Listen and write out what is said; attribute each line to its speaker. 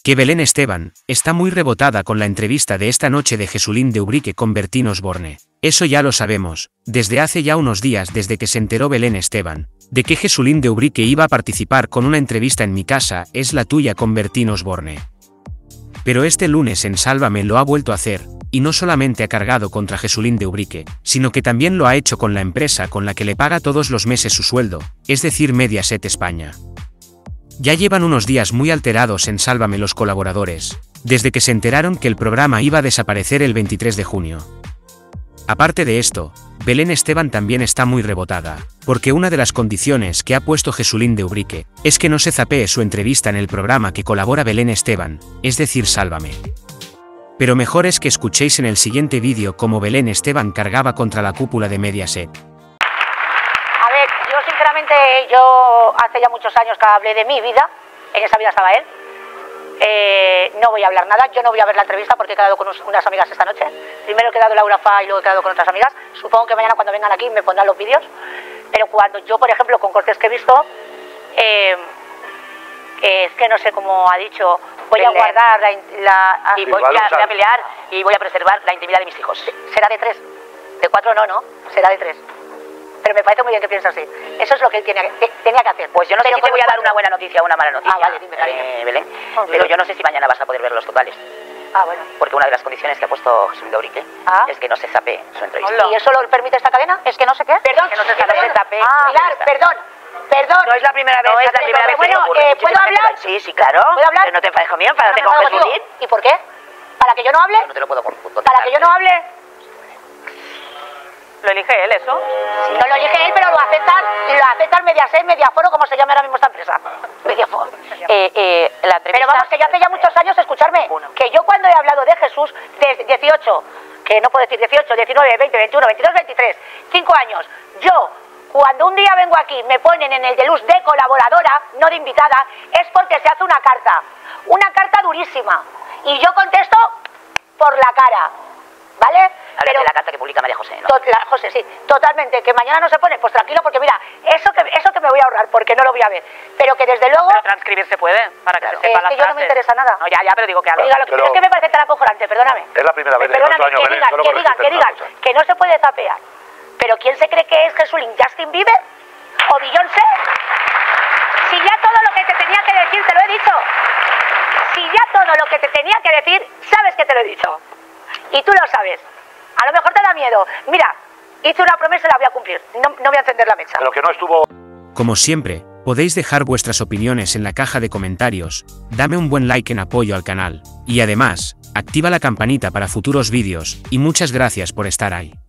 Speaker 1: Que Belén Esteban está muy rebotada con la entrevista de esta noche de Jesulín de Ubrique con Bertín Osborne. Eso ya lo sabemos, desde hace ya unos días desde que se enteró Belén Esteban, de que Jesulín de Ubrique iba a participar con una entrevista en Mi Casa es la Tuya con Bertín Osborne. Pero este lunes en Sálvame lo ha vuelto a hacer, y no solamente ha cargado contra Jesulín de Ubrique, sino que también lo ha hecho con la empresa con la que le paga todos los meses su sueldo, es decir Mediaset España. Ya llevan unos días muy alterados en Sálvame los colaboradores, desde que se enteraron que el programa iba a desaparecer el 23 de junio. Aparte de esto, Belén Esteban también está muy rebotada, porque una de las condiciones que ha puesto Jesulín de Ubrique es que no se zapee su entrevista en el programa que colabora Belén Esteban, es decir Sálvame. Pero mejor es que escuchéis en el siguiente vídeo cómo Belén Esteban cargaba contra la cúpula de Mediaset.
Speaker 2: A ver, yo sinceramente, hace ya muchos años que hablé de mi vida, en esa vida estaba él. No voy a hablar nada, yo no voy a ver la entrevista porque he quedado con unas amigas esta noche. Primero he quedado Laura Fa y luego he quedado con otras amigas. Supongo que mañana cuando vengan aquí me pondrán los vídeos. Pero cuando yo, por ejemplo, con cortes que he visto, es que no sé cómo ha dicho, voy a guardar y voy a pelear y voy a preservar la intimidad de mis hijos. Será de 3, de 4 no, será de 3. Pero me parece muy bien que piense así. Eso es lo que él tenía que hacer.
Speaker 3: Pues yo no sé si te voy a dar una buena noticia o una mala noticia,
Speaker 2: vale, dime, cariño.
Speaker 3: Belén. Pero yo no sé si mañana vas a poder ver los totales.
Speaker 2: Bueno.
Speaker 3: Porque una de las condiciones que ha puesto Jesulín de Ubrique es que no se zapee su entrevista.
Speaker 2: ¿Y eso lo permite esta cadena? Es que no sé qué. Perdón,
Speaker 3: que no se zapee.
Speaker 2: Pilar, perdón.
Speaker 3: No es la primera vez.
Speaker 2: No es la primera vez. Bueno, ¿puedo hablar?
Speaker 3: Sí, claro.
Speaker 2: ¿Puedo hablar?
Speaker 3: Pero no te enfades conmigo, enfádate con Jesulín.
Speaker 2: ¿Y por qué? ¿Para que yo no hable?
Speaker 3: No te lo puedo contar.
Speaker 2: ¿Para que yo no hable?
Speaker 4: ¿Lo elige él eso?
Speaker 2: No lo elige él, pero lo aceptan Mediaset, Mediaforo, como se llama ahora mismo esta empresa. Mediaforo. Pero vamos, que yo hace ya muchos años, escucharme, que yo cuando he hablado de Jesús, de 18, que no puedo decir 18, 19, 20, 21, 22, 23, 5 años, yo, cuando un día vengo aquí, me ponen en el Deluxe de colaboradora, no de invitada, es porque se hace una carta durísima, y yo contesto por la cara, ¿vale?
Speaker 3: Pero de la carta que publica María José, ¿no?
Speaker 2: José, sí, totalmente. Que mañana no se pone, pues tranquilo, porque mira, eso que me voy a ahorrar, porque no lo voy a ver. Pero que desde luego...
Speaker 4: Pero transcribir se puede, para que se sepa la frase.
Speaker 2: Es que yo no me interesa nada.
Speaker 4: No, ya, pero digo que algo.
Speaker 2: Es que me parece tan acojonante, perdóname.
Speaker 5: Es la primera vez en 8 años, Belén,
Speaker 2: que digan, que no se puede zapear. Pero ¿quién se cree que es Jesulín? ¿Justin Bieber? ¿O Beyoncé? Si ya todo lo que te tenía que decir te lo he dicho. Si ya todo lo que te tenía que decir, sabes que te lo he dicho. Y tú lo sabes. A lo mejor te da miedo. Mira, hice una promesa y la voy a cumplir. No voy a encender la mecha.
Speaker 5: Lo que no estuvo...
Speaker 1: Como siempre, podéis dejar vuestras opiniones en la caja de comentarios, dame un buen like en apoyo al canal, y además, activa la campanita para futuros vídeos, y muchas gracias por estar ahí.